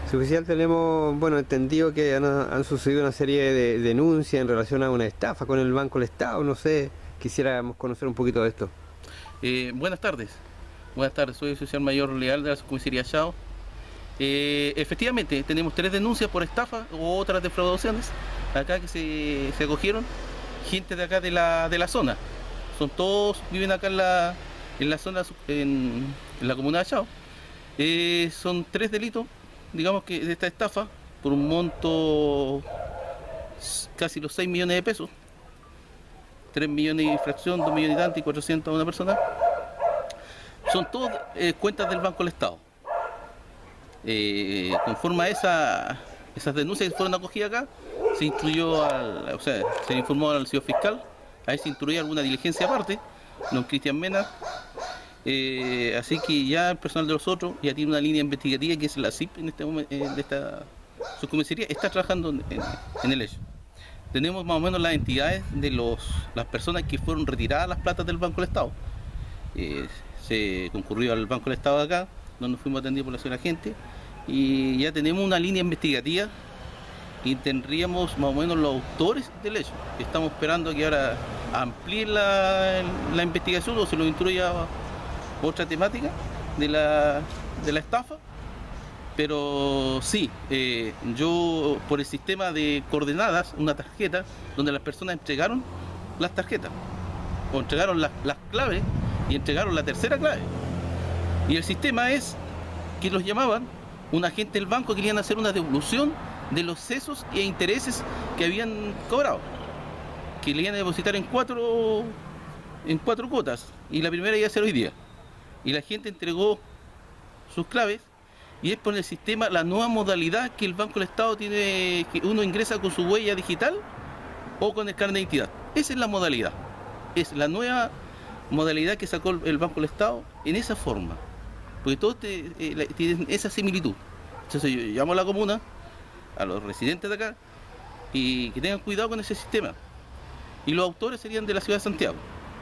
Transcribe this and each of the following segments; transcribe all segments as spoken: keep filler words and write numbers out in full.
Su oficial, tenemos, bueno, entendido que han, han sucedido una serie de denuncias en relación a una estafa con el Banco del Estado, no sé, quisiéramos conocer un poquito de esto. Eh, buenas tardes. Buenas tardes, soy el social mayor leal de la subcomisaría Chao. Eh, efectivamente, tenemos tres denuncias por estafa u otras defraudaciones acá que se, se acogieron gente de acá de la, de la zona. Son todos, viven acá en la, en la zona, en, en la comuna de Chao. Eh, son tres delitos, digamos que de esta estafa, por un monto casi los seis millones de pesos. tres millones y fracción, dos millones y tanto y cuatrocientos a una persona. Son todas eh, cuentas del Banco del Estado. Eh, conforme a esa, esas denuncias que fueron acogidas acá, se instruyó, al, o sea, se informó al señor fiscal, ahí se instruyó alguna diligencia aparte, don Cristian Mena, eh, así que ya el personal de los otros ya tiene una línea investigativa que es la C I P en este momento, eh, de esta subcomisaría, está trabajando en, en el hecho. Tenemos más o menos las entidades de los, las personas que fueron retiradas las platas del Banco del Estado. Eh, se concurrió al Banco del Estado de acá, donde fuimos atendidos por la señora agente, y ya tenemos una línea investigativa y tendríamos más o menos los autores del hecho. Estamos esperando que ahora amplíe la, la investigación o se lo instruya otra temática de la, de la estafa. Pero sí, eh, yo por el sistema de coordenadas, una tarjeta donde las personas entregaron las tarjetas o entregaron las, las claves y entregaron la tercera clave. Y el sistema es que los llamaban un agente del banco que querían hacer una devolución de los cesos e intereses que habían cobrado, que le iban a depositar en cuatro, en cuatro cuotas, y la primera iba a ser hoy día. Y la gente entregó sus claves. Y es por el sistema, la nueva modalidad que el Banco del Estado tiene, que uno ingresa con su huella digital o con el carnet de identidad. Esa es la modalidad. Es la nueva modalidad que sacó el Banco del Estado en esa forma. Porque todos te, eh, tienen esa similitud. Entonces yo llamo a la comuna, a los residentes de acá, y que tengan cuidado con ese sistema. Y los autores serían de la ciudad de Santiago.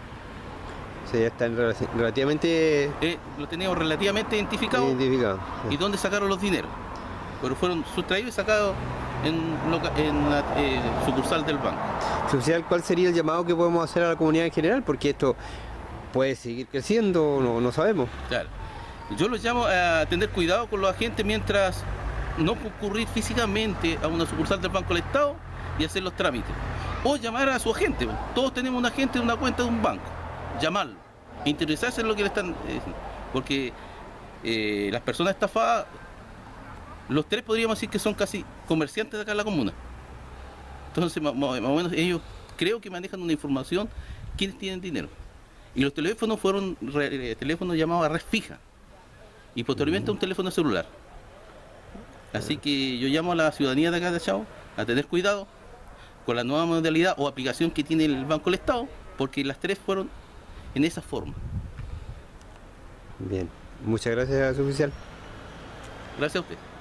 Sí, ya están relativamente... Eh, lo teníamos relativamente identificado. Identificado. Y dónde sacaron los dineros. Pero fueron sustraídos y sacados en, en la eh, sucursal del banco. Oficial, ¿cuál sería el llamado que podemos hacer a la comunidad en general? Porque esto puede seguir creciendo, no, no sabemos. Claro. Yo los llamo a tener cuidado con los agentes mientras no concurrir físicamente a una sucursal del Banco del Estado y hacer los trámites. O llamar a su agente. Todos tenemos un agente de una cuenta de un banco. Llamarlo, interesarse en lo que le están eh, porque eh, las personas estafadas, los tres podríamos decir que son casi comerciantes de acá en la comuna. Entonces más, más o menos ellos creo que manejan una información quiénes tienen dinero, y los teléfonos fueron re, teléfonos llamados a red fija y posteriormente a un teléfono celular. Así que yo llamo a la ciudadanía de acá de Chao a tener cuidado con la nueva modalidad o aplicación que tiene el Banco del Estado, porque las tres fueron en esa forma. Bien, muchas gracias, oficial. Gracias a usted.